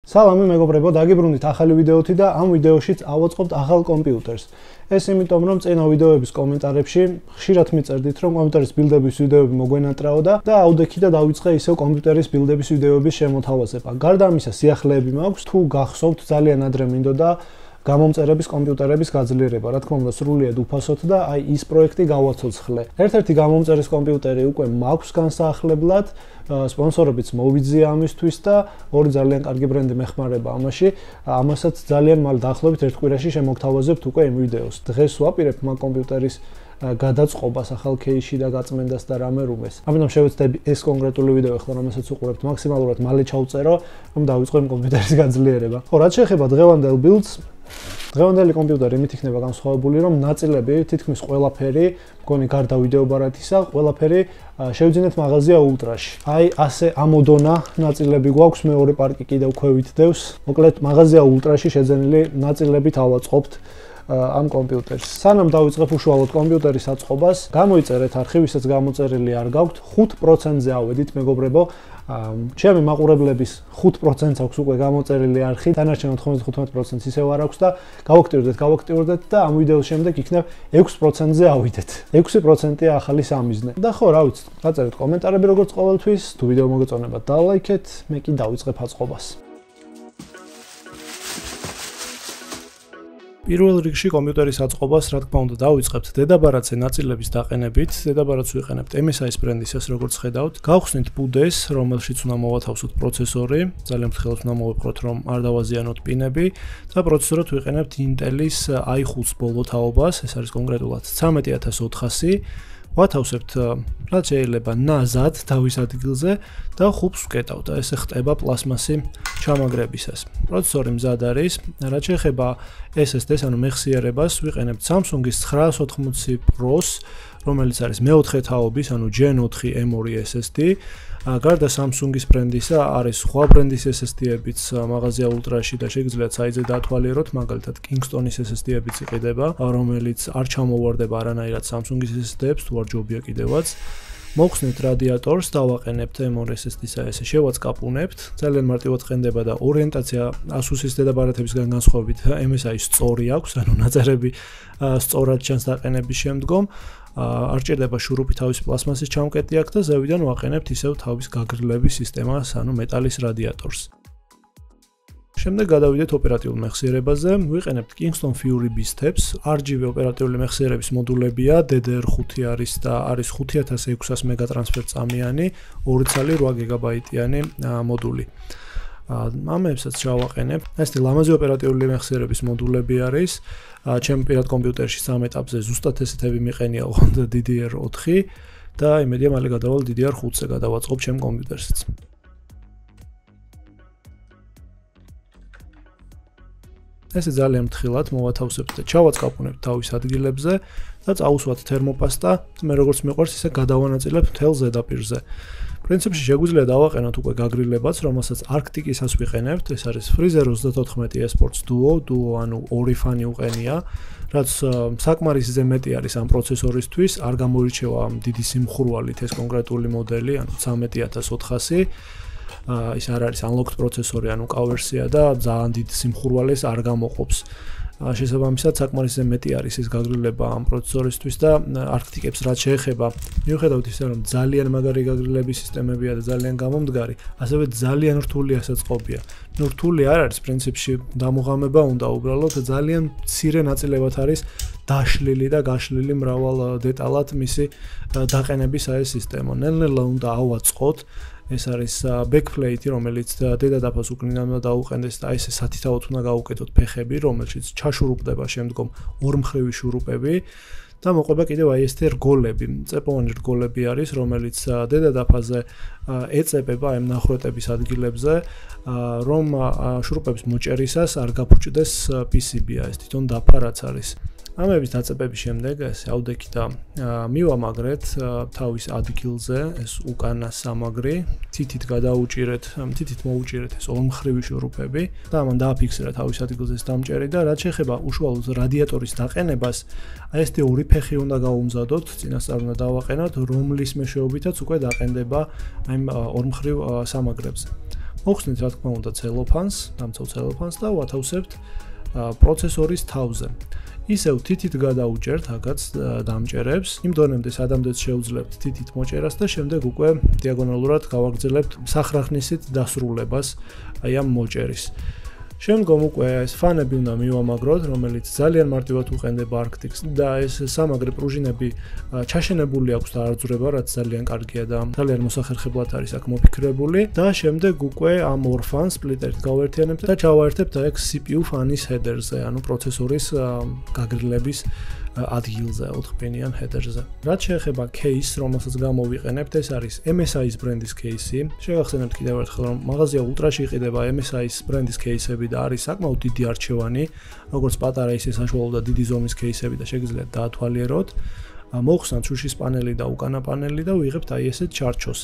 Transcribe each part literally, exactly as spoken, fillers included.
სალამი მეგობრებო, დაგიბრუნდით ახალი ვიდეოთი და ამ ვიდეოშიც ავაწყობთ ახალ კომპიუტერს. ეს იმიტომ, რომ წინა ვიდეოების კომენტარებში ხშირად მიწერდით, რომ კომპიუტერის ბილდების ვიდეოები მოგვენატრაოდა და აუდექი და დავიწყე ისევ კომპიუტერის ბილდების ვიდეოების შემოთავაზება. გარდა ამისა, სიახლეები მაქვს, თუ გახსოვთ, ძალიან ადრე მინდოდა გამომწერების კომპიუტერების გაძლიერება. რა თქმა უნდა, სრულიად უფასოდ და აი ის პროექტი გავაცოცხლე. ერთ-ერთი გამომწერის კომპიუტერი უკვე მაქვს განსაახლებლად, სპონსორებიც მოვიძია ამისთვის და ორი ძალიან კარგი ბრენდი მეხმარება ამაში. ამასაც ძალიან მალე დაახლოებით ერთ კვირაში შემოგთავაზებთ უკვე იმ ვიდეოს. დღეს ვაპირებ მაგ კომპიუტერის გადაწყობას ახალ ქეისში და გაწმენდას და რამე რუმეს. ამიტომ შევეცდები ეს კონკრეტული ვიდეო ახლა რომელსაც უყურებთ მაქსიმალურად მალე ჩავწერო, რომ დავიწყო იმ კომპიუტერის გაძლიერება. ხო, რაც შეეხება დღევანდელ ბილდს, დღევანდელი კომპიუტერი იმით იქნება განსხვავებული, რომ ნაწილები თითქმის ყველაფერი, მგონი გარდა ვიდეო ბარათისა, ყველაფერი შევძინეთ მაღაზია ულტრაში. აი ასე ამოდონა ნაწილები გვაქვს, მეორე პარკი კიდევ ქვევით დევს. მოკლედ მაღაზია ულტრაში შეძენილი ნაწილებით ავაწყობთ ამ კომპიუტერს. სანამ დავიწყებ უშუალოდ კომპიუტერის აწყობას, გამოიწერეთ არხი, ვისაც გამოწერილი არ გაქვთ, ხუთ პროცენტზე ავედით მეგობრებო. ჩემი მაყურებლების ხუთ პროცენტს აქვს უკვე გამოწერილი არხი, დანარჩენ ოთხმოცდახუთ პროცენტს ისევ არ აქვს და გავაქტიურდეთ, გავაქტიურდეთ და ამ ვიდეოს შემდეგ იქნებ ექვსი პროცენტზე ავიდეთ. ექვსი პროცენტია ახალი სამიზნე. და ხო, რა ვიცი, გაწერეთ კომენტარები როგორც ყოველთვის, თუ ვიდეო მოგეწონებათ დალაიქეთ, მე კი დავიწყებ აწყობას. პირველ რიგში კომპიუტერის აწყობას, რა თქმა უნდა, დავიწყებთ დედაბარათზე ნაწილების დაყენებით. დედაბარათს ვიყენებთ M S I ბრენდის, ეს როგორც ხედავთ. გავხსნით ბუდეს, რომელშიც უნდა მოვათავსოთ პროცესორი. ძალიან ფრთხილად უნდა მოვიყროთ, რომ არ დავაზიანოთ პინები და პროცესორად ვიყენებთ Intel-ის i ხუთს ბოლო თაობას, ეს არის კონკრეტულად ცხრამეტი ათას ოთხასი. ვათავსებთ რაც შეიძლება ნაზად დავის ადგილზე და ხუბს ვკეტავთ. ესე ხტება პლასმასი ჩამაგრებისას. პროცესორი მზად არის. რაც შეეხება S S D-ს, ანუ მეხსიერებას, ვიყენებთ Samsung-ის ცხრაას ოთხმოცი Pro-ს, რომელიც არის მეოთხე თაობის, ანუ Gen ოთხი M two S S D. გარდა Samsung-ის ბრენდისა, არის სხვა ბრენდის S S D-ებიც მაღაზია ულტრაში და შეგიძლიათ საიტზე დაათვალიეროთ, მაგალითად Kingston-ის S S D-ებიც იყიდება, რომელიც არ ჩამოვარდება არანაირად Samsung-ის S S D-ებს, თუ არ ჯობია კიდევაც. მოვხსნით რადიატორს, დავაყენებთ M two S S D-სა, ესე შევაცკაპუნებთ. ძალიან მარტივად ყენდება და ორიენტაცია Asus-ის დედაბარათებისგან განსხვავებით M S I სწორი აქვს, ანუ ნაწერები სწორად ჩანს დაყენების შემდგომ. არ ჭირდება შურუპი თავის პლასმასის ჩამკეტი აქვს და ზევიდან ვაყენებთ ისევ თავის გაგრილების სისტემას, ანუ მეტალის რადიატორს. შემდეგ გადავიდეთ ოპერატიულ მეხსიერებაზე, ვიყენებთ Kingston FURY ბისტებს, R G B ოპერატიული მეხსიერების მოდულებია, D D R ხუთი არის და არის ხუთი ათას ექვსას მეგა ტრანსფერწამიანი, ორი ცალი რვა გიგაბაიტიანი მოდული. ამებსაც ჩავაყენებ. ეს ლამაზი ოპერატიული მეხსიერების მოდულები არის. ჩემ პირად კომპიუტერში სამ ეტაპზე ზუსტად ესეთები მიყენია ოღონდ D D R ოთხი და იმედია მალე გადავალ D D R ხუთზე გადავაწყობ ჩემ კომპიუტერშიც. ესე ძალიან ფრთხილად მოვათავსებთ და ჩავაწყაპუნებთ თავის ადგილებზე და წავუსვათ თერმოპასტა, მე როგორც მიყვარს ისე გადავანაწილებთ მთელ ზედაპირზე. პრინციპში შეგვიძლია დავაყენოთ უკვე გაგრილებაც, რომელსაც Arctic-ისას ვიყენებთ, ეს არის Freezer ოცდათოთხმეტი eSports Duo, Duo ანუ ორი ფანი უყენია, რაც საკმარისზე მეტი არის ამ პროცესორისთვის, არ გამოირჩევა დიდი სიმხურვალით ეს კონკრეტული მოდელი, ანუ ცხრამეტი ათას ოთხასი. ის არ არის unlocked პროცესორი, ანუ K ვერსია და ძალიან დიდ სიმხურვალეს არ გამოყოფს. შესაბამისად, საკმარისზე მეტი არის ეს გაგრილება ამ პროცესორისთვის და Arctic-ებს რაც შეეხება, მიუხედავად ისე, რომ ძალიან მაგარი გაგრილების სისტემებია და ძალიან გამომდგარი, ასევე ძალიან რთული ასაწყობია. ნუ რთული არ არის, პრინციპში დამოღამება უნდა უბრალოდ ძალიან მცირე ნაწილებად არის დაშლილი და გაშლილი მრავალ დეტალად მისი დაყენების აი ეს სისტემა. ნელ-ნელა უნდა ავაწყოთ. ეს არის backplate, რომელიც დედადაფას უკნიდან უნდა დაუყენდეს და ესე სათითაოდ უნდა გაუკეთოთ ფეხები, რომელშიც ჩაშურუპდება შემდგომ ორმხრივი შურუპები და მოყვება კიდევ აი ეს რგოლები, წეპოვანი რგოლები არის, რომელიც დედადაფაზე ეწებება ამ ნახრეტების ადგილებზე, რომ შურუპების მოჭერისას არ გაფუჭდეს P C B-ა, ეს თვითონ დაფა რაც არის. ამების დაწებების შემდეგ ეს აუდექი და მივამაგრეთ თავის ადგილზე ეს უკანა სამაგრი, თითით გადაუჭირეთ, თითით მოუჭირეთ ეს ორმხრივი შურუპები და ამან დააფიქსირა თავის ადგილზე ეს დამჭერი და რაც შეეხება უშუალოდ რადიატორის დაყენებას, აი ეს ორი ფეხი უნდა გაუმზადოთ, წინასწარ უნდა დავაყენოთ, რომლის მეშვეობითაც უკვე დაყენდება აი ორმხრივ სამაგრებზე. მოხსნით რა თქმა უნდა ცელოფანს, დამცავ ცელოფანს და ვათავსებთ პროცესორის თავზე. ისევ თითით გადაუჭერთ აქაც დამჭერებს, იმ დონემდე სადამდეც შეუძლებთ თითით მოჭერას და შემდეგ უკვე დიაგონალურად გავაგრძელებთ სახრახნისით დასრულებას აი ამ მოჭერის. შემდგომ უკვე ეს ფანები უნდა მივამაგროთ, რომელიც ძალიან მარტივად უყენდება არქტიკს და ეს სამაგრი პრუჟინები ჩაშენებული აქვს და არ ძვრება, რაც ძალიან კარგია და ძალიან მოსახერხებლად არის აქ მოფიქრებული და შემდეგ უკვე ამ ორ ფანს სპლიტერით გავერთიანებთ და ჩავაერთებთ აქ სი პი იუ ფანის ჰედერზე, ანუ პროცესორის გაგრილების ადგილზე, ოთხფენიან ჰედერზე. რაც შეეხება ქეისს, რომელსაც გამოვიყენებთ, ეს არის em es i-ის ბრენდის ქეისი. შეგახსენებთ კიდევ ერთხელ, რომ მაღაზია ულტრაში იყიდება em es i-ის ბრენდის ქეისები და არის საკმაოდ დიდი არჩევანი, როგორც პატარა ისე საშუალო და დიდი ზომის ქეისები და შეგიძლიათ დაათვალიეროთ. მოხსნათ შუშის პანელი და უკანა პანელი და ვიღებთ აი ესეთ ჩარჩოს.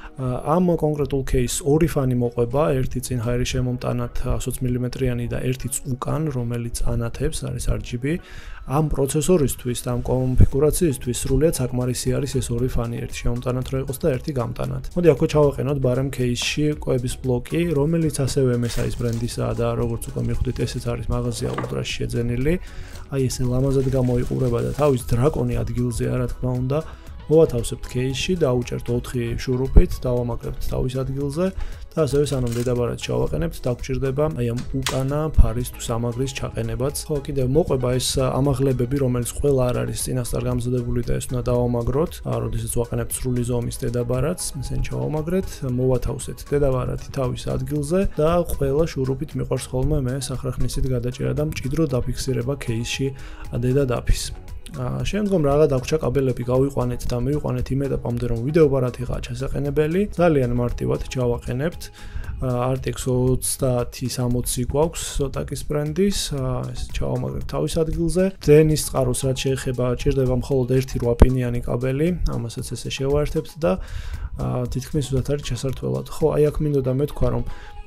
ამ კონკრეტულ кейსს ორი ფანი მოყვება, ერთი წინ ჰაერის შემომტანად ოცი მილიმეტრიანი და ერთიც უკან, რომელიც ანათებს, არის არ ჯი ბი. ამ პროცესორისთვის და ამ კონფიგურაციისთვის სრულიად საკმარისი არის ეს ორი ფანი, ერთი შემომტანად რო იყოს და ერთი გამტანად. მოდი აქვე ჩავაყენოთ ბარემ кейსში კვების ბლოკი, რომელიც ასევე em es i-ის ბრენდისაა და როგორც უკვე მიხვდით, ესეც არის მაღაზია ულტრაში შეძენილი. აი ესე ლამაზად გამოიყურება და თავის დრაკონი ადგილზეა, რა თქმა უნდა. მოვათავსებთ кейსში, დაუჭერთ ოთხი შურუპით, დავამაგრებთ თავის ადგილზე და ასევე სანამ დედაბარათს ჩავაყენებთ, დაგჭირდება აი ამ უკანა ფარის თუ სამაგრის ჩაყენებაც. ხო, კიდევ მოყვება ეს ამაღლებები, რომელიც ყველა არ არის წინასწარ გამზადებული და ეს უნდა დავამაგროთ. როდესაც ვაყენებთ სრული ზომის დედაბარათს, ისინი ჩავამაგრეთ, მოვათავსეთ დედაბარათი თავის ადგილზე და ყველა შურუპით მიყვარს ხოლმე მე სახრახნისით გადაჭერა და მჭიდრო დაფიქსირება кейსში დედადაფის. შემდგომ რა დაგვრჩა კაბელები გავიყვანეთ და მივიყვანეთ იმ ეტაპამდე, რომ ვიდეო ბარათიღაა ჩასაყენებელი. ძალიან მარტივად ჩავაყენებთ. არ ტი ექს ოცდაათი სამოცი გვაქვს Zotac-ის ბრენდის, ეს ჩავამაგრებთ თავის ადგილზე. დენის წყაროს რაც შეეხება, ჭირდება მხოლოდ ერთი რვაპინიანი კაბელი, ამასაც ესე შევაერთებთ და თითქმის უდათ არის ჩასართველად. ხო, აი აქ მინდოდა მეთქვა, რომ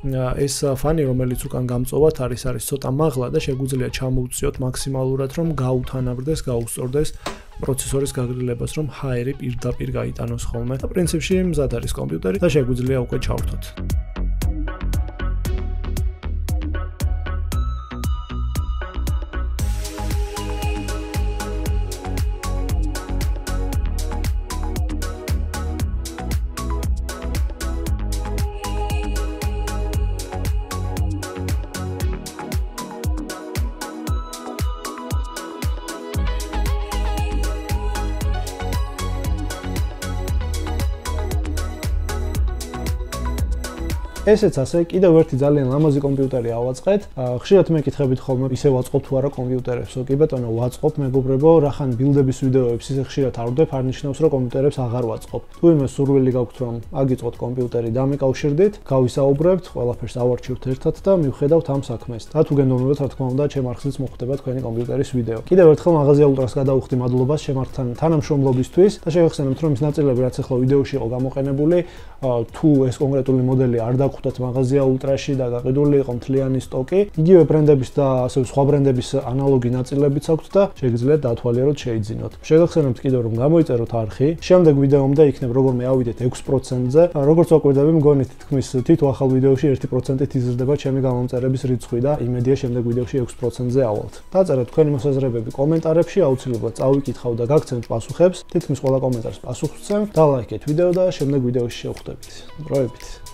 ეს ფანი, რომელიც უკან გამწოვათ არის, არის ცოტა მაღლა და შეგვიძლია ჩამოუწიოთ მაქსიმალურად, რომ გაუთანაბრდეს, გაუსწორდეს პროცესორის გაგრილებას, რომ ჰაერი პირდაპირ გაიტანოს ხოლმე. და პრინციპში მზად არის კომპიუტერი და შეგვიძლია უკვე ჩავრთოთ. ესეც ასე კიდევ ერთი ძალიან ლამაზი კომპიუტერი ავაწყეთ. ხშირად მეკითხებით ხოლმე ისე ვაწყობ თუ არა კომპიუტერებს. კი ბატონო, ვაწყობ მეგობრებო, რახან ბილდების ვიდეოებს ისე ხშირად არ ვდებ, არ ნიშნავს რომ კომპიუტერებს აღარ ვაწყობ. თუ იმას სურვილი გაქვთ რომ აგიწყოთ კომპიუტერი და მეკავშირდით, გავისაუბრებთ, ყველაფერს ავარჩევთ ერთად და მივხედავთ ამ საქმეს. და თუ გენდობნებათ, რა თქმა უნდა, ჩემ არხზეც მოხვდება თქვენი კომპიუტერის ვიდეო. კიდევ ერთხელ მაღაზია ულტრას გადავუხდი მადლობას შემართთან თანამშრომლობისთვის და შევეხსენებთ რომ ის ნაწილები რაც ახლა ვიდეოში იყო გამოყენებული, თუ ეს კონკრეტული მოდელი არ ხვდათ მაღაზია ულტრაში და გაყიდული იყო მთლიანი სტოკი. იგივე ბრენდების და ასევე სხვა ბრენდების ანალოგი ნაწილებიც აქვთ და შეგიძლიათ დაათვალიეროთ, შეიძინოთ. შეგახსენებთ კიდევ რომ გამოიწეროთ არხი. შემდეგ ვიდეომდე იქნებ როგორმე ავიდეთ ექვს პროცენტზე. როგორც ვაკვირდები, მგონი თითქმის თითო ახალ ვიდეოში ერთი პროცენტით იზრდება ჩემი გამომწერების რიცხვი და იმედია შემდეგ ვიდეოში ექვს პროცენტზე ავალთ. დაწერეთ თქვენი მოსაზრებები კომენტარებში, აუცილებლად წავიკითხავ და გაგცემთ პასუხებს. თითქმის ყველა კომენტარს პასუხს ვცემ. დალაიქეთ ვიდეო და შემდეგ ვიდეოში შევხვდებით. დროებით.